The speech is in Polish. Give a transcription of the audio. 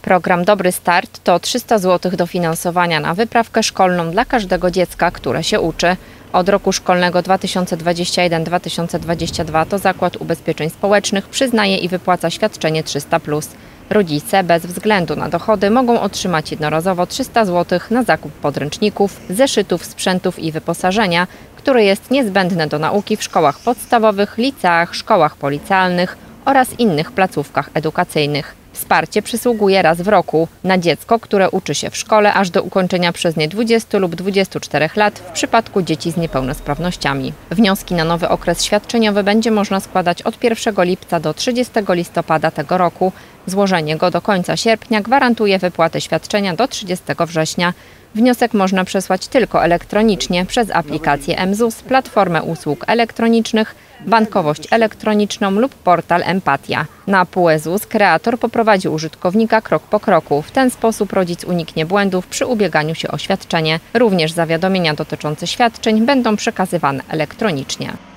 Program Dobry Start to 300 zł dofinansowania na wyprawkę szkolną dla każdego dziecka, które się uczy. Od roku szkolnego 2021-2022 to Zakład Ubezpieczeń Społecznych przyznaje i wypłaca świadczenie 300+. Rodzice bez względu na dochody mogą otrzymać jednorazowo 300 zł na zakup podręczników, zeszytów, sprzętów i wyposażenia, które jest niezbędne do nauki w szkołach podstawowych, liceach, szkołach policealnych oraz innych placówkach edukacyjnych. Wsparcie przysługuje raz w roku na dziecko, które uczy się w szkole aż do ukończenia przez nie 20 lub 24 lat w przypadku dzieci z niepełnosprawnościami. Wnioski na nowy okres świadczeniowy będzie można składać od 1 lipca do 30 listopada tego roku. Złożenie go do końca sierpnia gwarantuje wypłatę świadczenia do 30 września. Wniosek można przesłać tylko elektronicznie przez aplikację mZUS, platformę usług elektronicznych, bankowość elektroniczną lub portal Empatia. Na PUE ZUS kreator poprowadzi użytkownika krok po kroku. W ten sposób rodzic uniknie błędów przy ubieganiu się o świadczenie. Również zawiadomienia dotyczące świadczeń będą przekazywane elektronicznie.